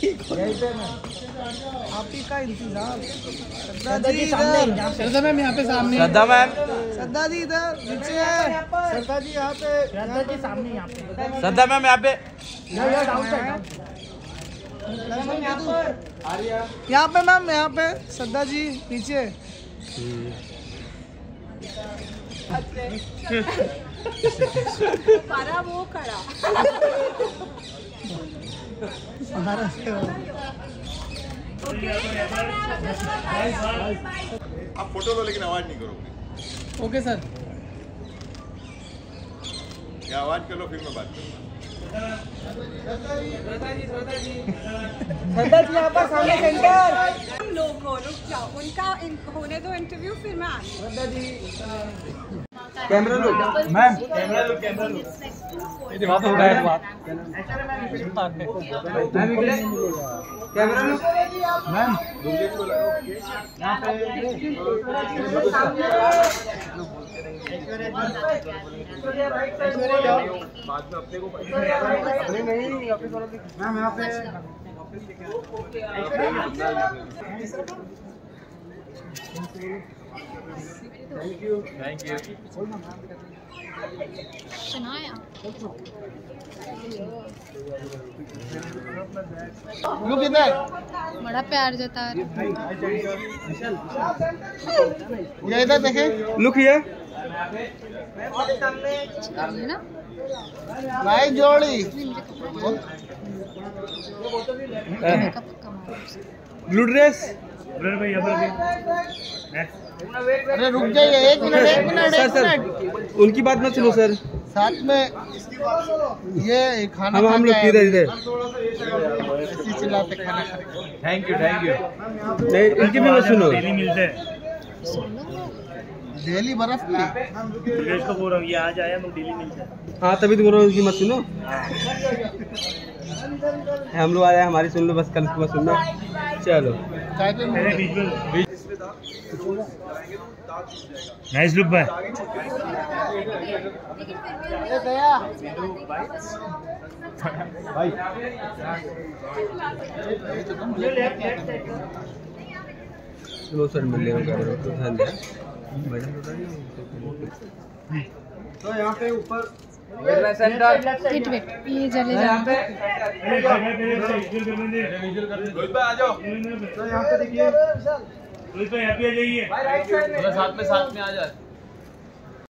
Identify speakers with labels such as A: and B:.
A: आप ही का इंतजार। श्रद्धा जी इधर, श्रद्धा मैम यहाँ पे सामने,
B: श्रद्धा मैम,
A: श्रद्धा जी इधर नीचे है, श्रद्धा जी यहाँ पे, श्रद्धा जी सामने यहाँ पे,
B: श्रद्धा मैम यहाँ पे,
A: यहाँ पे मैम, यहाँ पे श्रद्धा जी नीचे।
C: पारा वो खड़ा।
D: आप फोटो लो लेकिन आवाज नहीं करोगे।
A: Okay sir.
D: या आवाज कर लो फिर मैं बात करूँगा।
A: श्रद्धा जी यहाँ पर सामने सेंटर।
C: हम लोग रुक जाओ, उनका होने दो इंटरव्यू, फिर मैं आती हूँ।
A: श्रद्धा जी
B: कैमरा लो मैम, कैमरा लो, कैमरा लो। वहाँ पे होगा बात। कैमरा लो मैम, यहाँ पे बाद में अपने को नहीं अपने मैम यहाँ पे थैंक यू, थैंक यू।
E: सुनाया
A: लुक इधर,
E: बड़ा प्यार जता रहे।
A: ये इधर देखें,
B: लुक हियर
E: ना
A: भाई जोड़ी
B: ब्लू ड्रेस।
A: अरे रुक जाइए, एक मिनट, एक मिनट, एक मिनट।
B: उनकी बात मत सुनो सर,
A: साथ में ये खाना
B: हम लोग किधर इधर
A: ऐसे चिल्लाते खाना खा रहे।
B: Thank you, thank you. नहीं उनकी भी मत सुनो।
A: डेली बर्फ की
F: को बोल रहा हूँ, ये आज आया हम डेली मिलते हैं।
B: हाँ तभी तो बोल रहा हूँ, उनकी मत सुनो। हम लोग आए, हमारी सुन लो बस, कल की मत सुनना। चलो
F: नाइस लुक भाई।
B: चलो सर मिल लेगा, ध्यान दें। तो यहाँ पे ऊपर
E: वेट वेट, ये चले जाओ।
B: आ जाओ। तो यहाँ पे देखिए,
F: यहाँ पे आ जाइए,
B: साथ में आ जाए।